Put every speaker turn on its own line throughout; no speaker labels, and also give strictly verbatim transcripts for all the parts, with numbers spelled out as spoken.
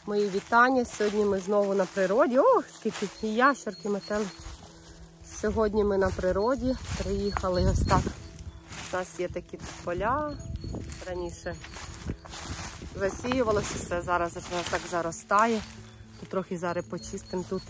Мої вітання. Сьогодні ми знову на природі. Ох, скільки і ящерки, метели. Сьогодні ми на природі. Приїхали ось так. У нас є такі поля. Раніше засіювалося все. Зараз так заростає. Тут трохи зараз почистимо тут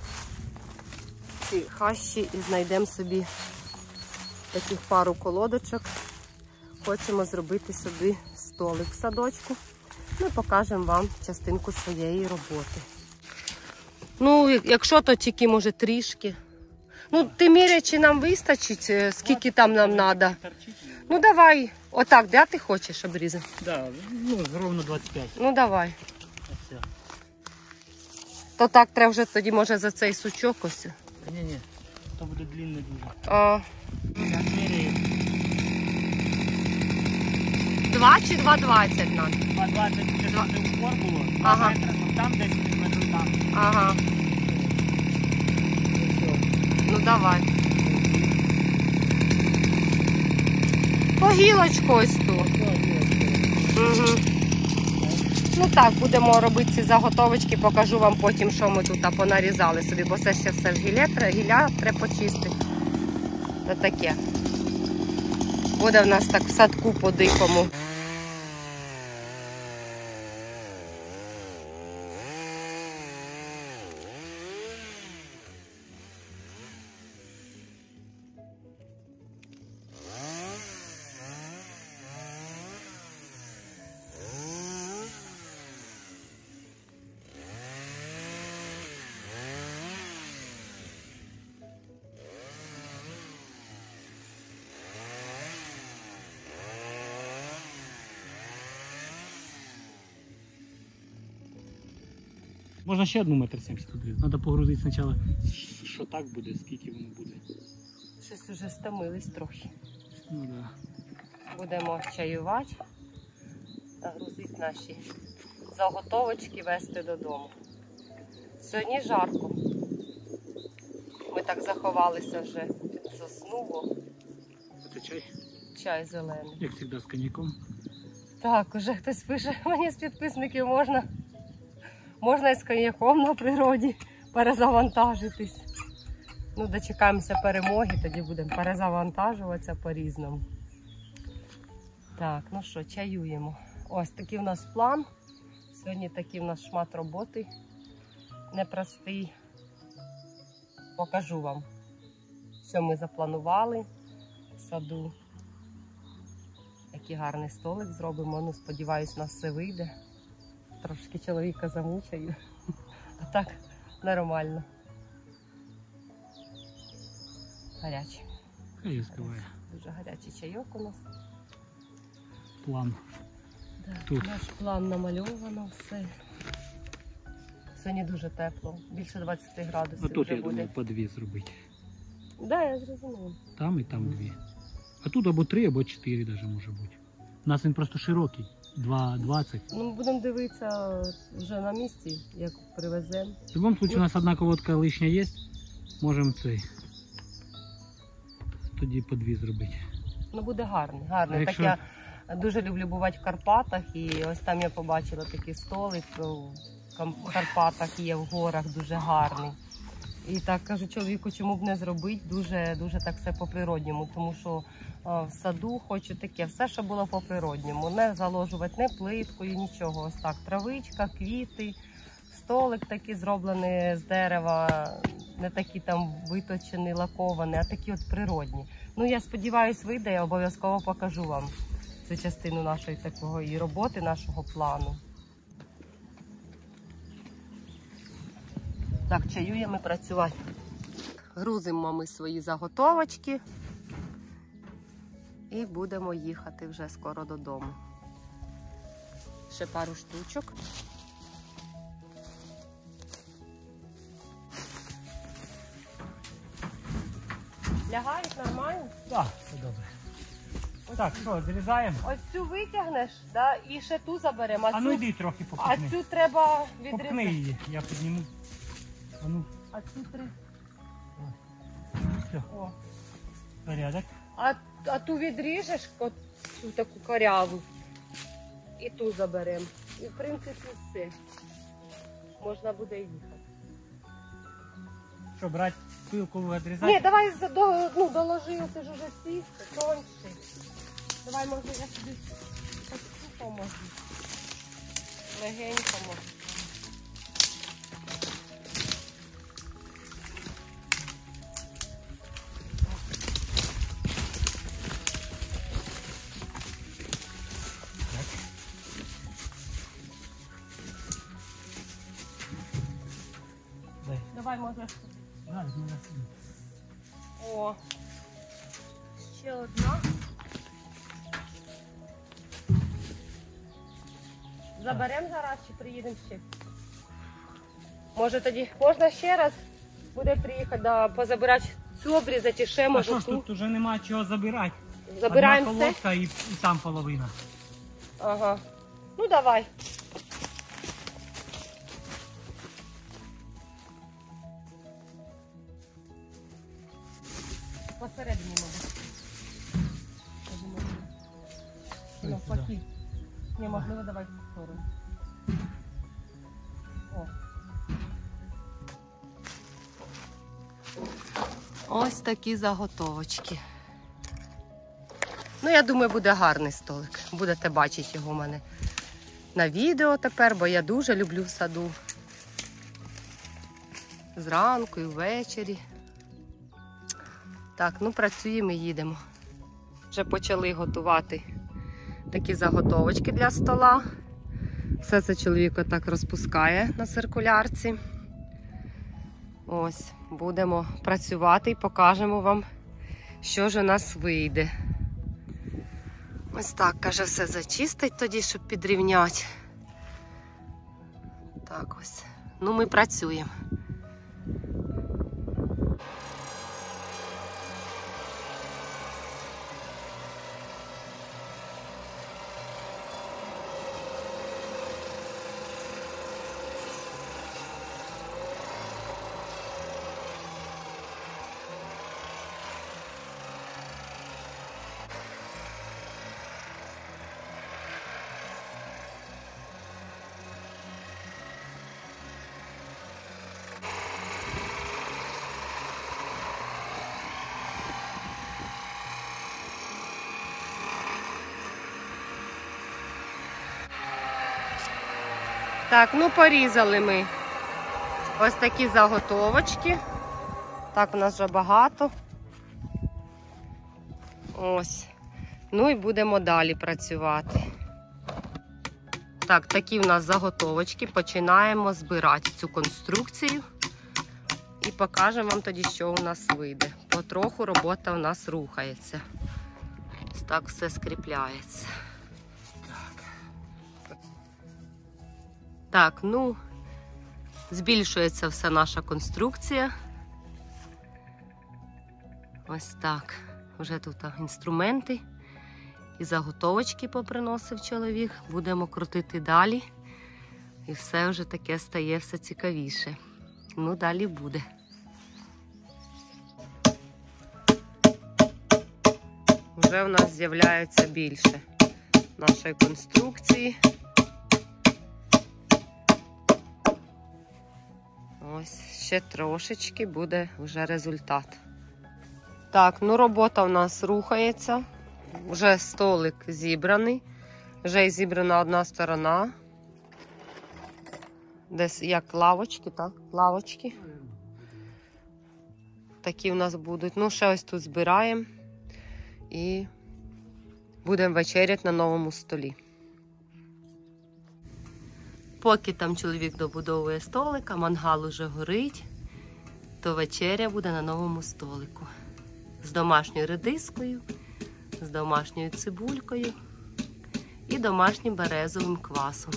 ці хащі і знайдемо собі таких пару колодочок. Хочемо зробити собі столик в садочку. Ми покажемо вам частинку своєї роботи. Ну, якщо то тільки, може, трішки. Ну, ти міряючи, нам вистачить, скільки там нам треба. Ну, давай. Отак, де ти хочеш обрізати?
Так, ну, ровно двадцять п'ять.
Ну, давай. То так треба вже тоді, може, за цей сучок ось.
Ні-ні, то буде длинне дуже.
А. Два чи два двадцять нам?
два двадцять це упор було,
ага.
Метра, щоб там десять метрів там.
Ага. Ну давай. По гілочку ось тут. Угу. Ну так, будемо робити ці заготовочки, покажу вам потім, що ми тут понарізали собі, бо це ще все ж гілля, гілля треба почистити. Це таке. Буде в нас так в садку по-дикому.
Можна ще одну метр сімдесят обрізати. Треба погрузити спочатку, що так буде, скільки воно буде.
Щось вже стомились трохи.
Ну да.
Будемо чаювати та грузити наші заготовочки, везти додому. Сьогодні жарко. Ми так заховалися вже під сосну.
Це чай?
Чай зелений.
Як завжди з коньяком.
Так, уже хтось пише, мені з підписників можна. Можна і з коньяком на природі перезавантажитись. Ну, дочекаємося перемоги, тоді будемо перезавантажуватися по-різному. Так, ну що, чаюємо. Ось такий у нас план. Сьогодні такий у нас шмат роботи. Непростий. Покажу вам, що ми запланували в саду. Який гарний столик зробимо. Ну, сподіваюсь, у нас все вийде. Трошки чоловіка замучаю, а так нормально. Гарячий.
Хай співає.
Дуже гарячий чайок у нас.
План.
Да,
тут.
Наш план намальовано все. Сьогодні дуже тепло, більше двадцяти градусів.
А тут,
вже
я
буде.
думаю, по дві зробити.
Так, да, я зрозуміла.
Там і там дві. А тут або три, або чотири навіть може бути. У нас він просто широкий. два двадцять.
Ну, ми будемо дивитися вже на місці, як привеземо.
В будь-якому випадку у нас одна колодка лишня є. Можемо цей. Тоді по дві зробити.
Ну, буде гарний, гарний. Так
якщо...
я дуже люблю бувати в Карпатах, і ось там я побачила такий столик в Карпатах, є в горах, дуже гарний. І так кажу чоловіку, чому б не зробити, дуже, дуже так все по-природньому, тому що в саду хочу таке, все, що було по-природньому, не заложувати не плиткою, нічого, ось так, травичка, квіти, столик такий зроблений з дерева, не такі там виточені, лаковані, а такі от природні. Ну, я сподіваюся, вийде, я обов'язково покажу вам цю частину нашої такої роботи, нашого плану. Так, чаюємо працювати. Грузимо ми свої заготовочки і будемо їхати вже скоро додому. Ще пару штучок. Лягають нормально?
Так, все добре. Так, що, зрізаємо?
Ось цю витягнеш, да, і ще ту заберемо. А,
А ну
цю,
йди трохи
а
попукни.
цю треба відрізати.
Попкни її, я підніму. А ну,
А цю три.
все,
О.
порядок.
А, а ту відріжеш, от цю таку коряву, і ту заберемо. І в принципі все. можна буде їхати.
Що, брати пилку відрізати?
Ні, давай за- до, ну, доложи, ти ж уже сів, тонший. Давай, може, я собі поможу. Легенько можу.
Дай.
Давай, може.
Да, ну, да.
О, ще одна. Заберемо зараз чи приїдемо ще? Може тоді можна ще раз буде приїхати, да, позабирати цю обрізати і ще
А
може
що ж
ту.
тут уже нема чого забирати?
Забираємо
Одна
все?
колодка і, і там половина.
Ага. Ну давай. Посередині, мабуть. Навпаки. Ні, можливо, давай в цю сторону. О. Ось такі заготовочки. Ну, я думаю, буде гарний столик. Будете бачити його у мене на відео тепер, бо я дуже люблю в саду. Зранку і ввечері. Так, ну працюємо і їдемо. Вже почали готувати такі заготовочки для стола. Все це чоловік отак розпускає на циркулярці. Ось, будемо працювати і покажемо вам, що ж у нас вийде. Ось так, каже, все зачистить тоді, щоб підрівняти. Так ось. Ну, ми працюємо. Так, ну порізали ми ось такі заготовочки. Так, у нас вже багато. Ось. Ну і будемо далі працювати. Так, такі в нас заготовочки. Починаємо збирати цю конструкцію. І покажемо вам тоді, що у нас вийде. Потроху робота у нас рухається. Ось так все скріпляється. Так, ну, збільшується вся наша конструкція. Ось так. Вже тут інструменти і заготовочки поприносив чоловік. Будемо крутити далі. І все вже таке стає все цікавіше. Ну, далі буде. Вже в нас з'являється більше нашої конструкції. Ось, ще трошечки буде вже результат. Так, ну робота в нас рухається. Вже столик зібраний. Вже зібрана одна сторона. Десь як лавочки, так? Лавочки. Такі в нас будуть. Ну, ще ось тут збираємо. І будемо вечеряти на новому столі. Поки там чоловік добудовує столика, мангал уже горить, то вечеря буде на новому столику. З домашньою редискою, з домашньою цибулькою і домашнім березовим квасом.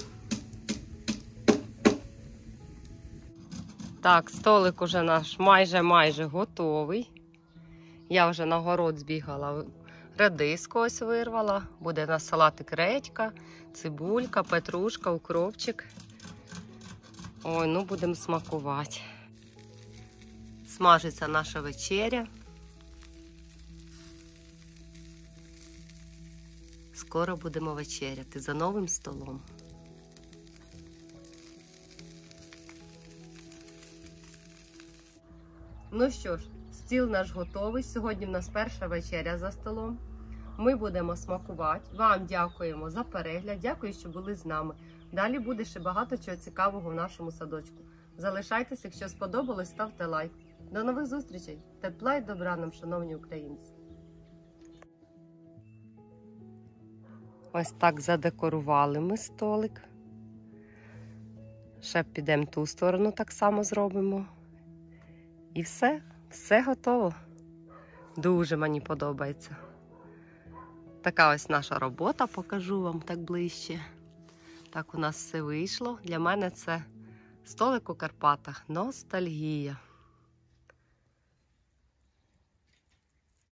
Так, столик уже наш майже-майже готовий. Я вже на город збігала, редиску ось вирвала. Буде на салатик редька, цибулька, петрушка, укропчик. Ой, ну будемо смакувати. Смажиться наша вечеря. Скоро будемо вечеряти за новим столом. Ну що ж, стіл наш готовий. Сьогодні в нас перша вечеря за столом. Ми будемо смакувати. Вам дякуємо за перегляд. Дякую, що були з нами. Далі буде ще багато чого цікавого в нашому садочку. Залишайтеся, якщо сподобалось, ставте лайк. До нових зустрічей! Тепла й добра нам, шановні українці! Ось так задекорували ми столик. Ще підемо ту сторону, так само зробимо. І все, все готово. Дуже мені подобається. Така ось наша робота, покажу вам так ближче. Так у нас все вийшло. Для мене це столик у Карпатах. Ностальгія.